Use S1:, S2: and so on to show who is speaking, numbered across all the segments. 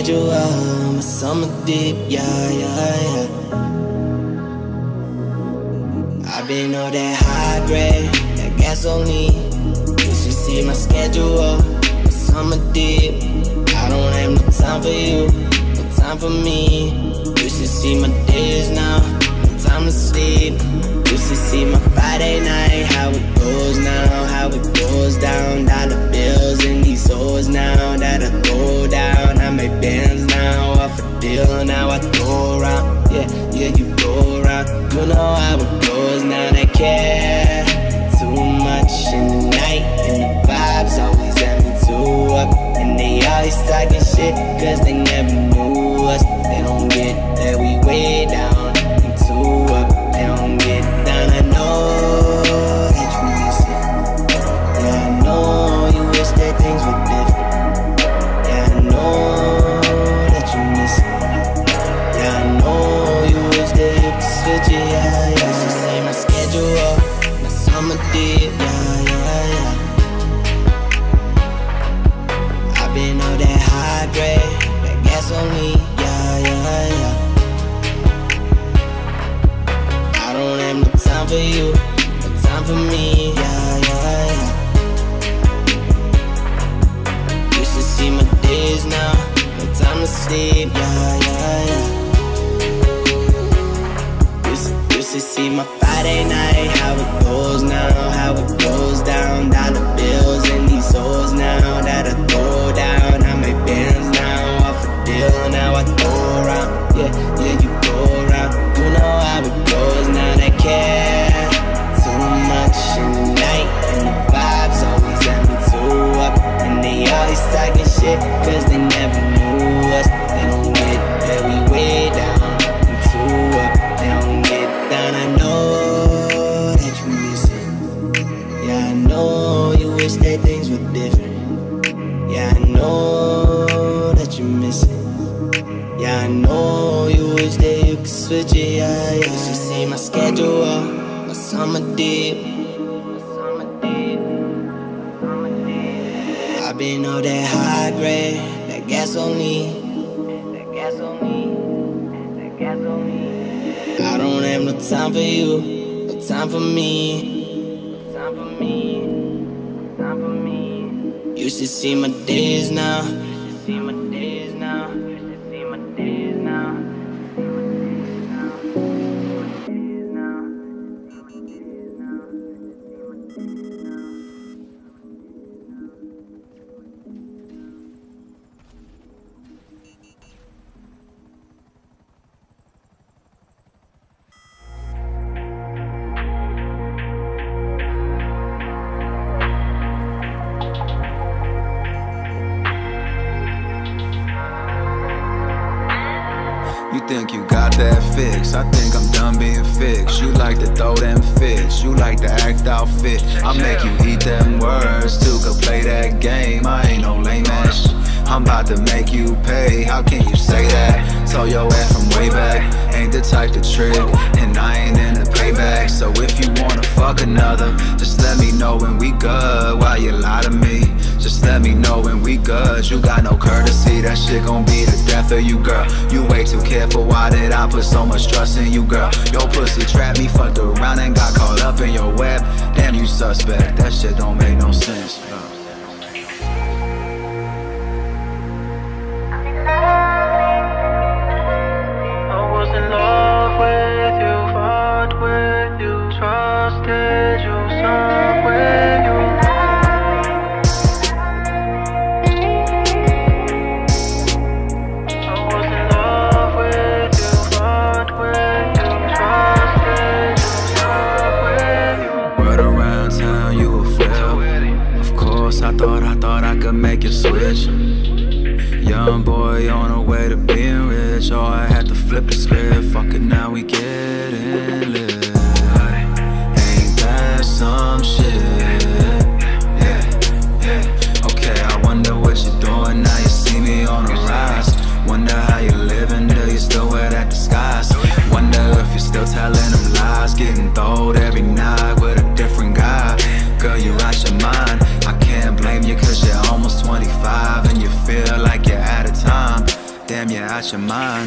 S1: schedule, my summer dip, yeah, yeah, yeah. I've been on that high grade, that gasoline. You should see my schedule, my summer dip. I don't have no time for you, no time for me. You should see my days now, no time to sleep. You should see my Friday night, how it goes now, how it goes down. Dollar bills in these hoes now, that'll go down. I make bands now, off a deal, now I go around. Yeah, yeah, you go around. You know how it goes now, they care too much in the night. And the vibes always have me too up. And they always talking shit, cause they never knew us. They don't get that we way down and too up. They don't get down, I know that you miss it. Yeah, I know you wish that things were different. Yeah, I know that you miss it. Yeah, I know you wish that you could switch it. Yeah, yeah. She say my schedule, my summer dip. Yeah, yeah, yeah. I've been on that high grade, that gasoline. Yeah, yeah, yeah. I don't have no time for you, no time for me. Yeah, yeah, yeah. You should see my days now, no time to sleep. Yeah, yeah, yeah. You should see my Friday night, how it goes now, how it goes down. Dollar bills in these hoes now, that'll go down. I make bands now, off a deal, now I go around. Yeah, yeah, you go around. You know how it goes now, they care too much in the night. And the vibes always have me too up. And they always talking shit, cause they never knew us. They don't get that we way down and too up. They don't get down, I know that you miss it. Yeah, I know you wish that things were different. Yeah, I know that you miss it. Yeah, I know you wish that you could switch it. Yeah, yeah. You should see my schedule, my summer dip. I've been on that high grade, that gasoline. I don't have no time for you, no time for me. You should see my days now.
S2: You think you got that fix, I think I'm done being fixed. You like to throw them fits, you like to act outfit. I make you eat them words too, could play that game. I ain't no lame ass shit. I'm about to make you pay, how can you say that? Tell your ass from way back, ain't the type to trick, and I ain't in the payback. So if you wanna fuck another, just let me know when we good. Why you lie to me? Just let me know when we good. You got no courtesy, that shit gon' be the death of you, girl. You way too careful, why did I put so much trust in you, girl? Your pussy trapped me, fucked around and got caught up in your web. Damn, you suspect, that shit don't make no sense. I thought I could make you switch. Young boy on the way to being rich. Oh, I had to flip the script. Fuck it, now we getting lit. Ain't that some shit? Yeah. Okay, I wonder what you're doing now. You see me on the rise. Wonder how you living. Do you still wear that disguise? Wonder if you're still telling them lies. Getting throwed every night with a different guy. Girl, you out your mind. I can't blame you cause you're almost 25 and you feel like you're out of time. got your mind.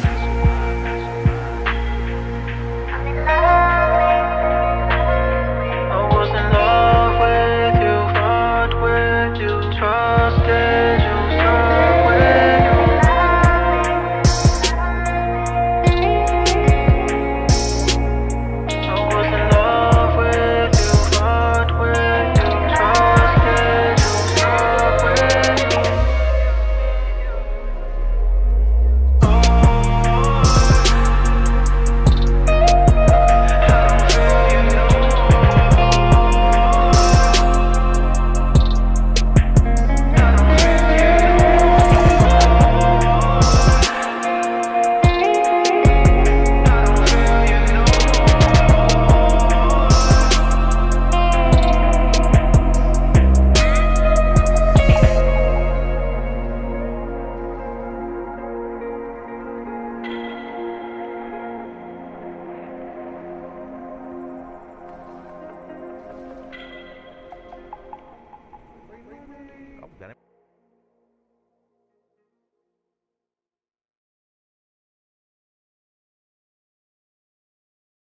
S3: Oh, got it.